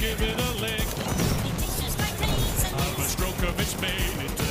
give it a lick. It tastes just like raisins. I'm a stroke of its made.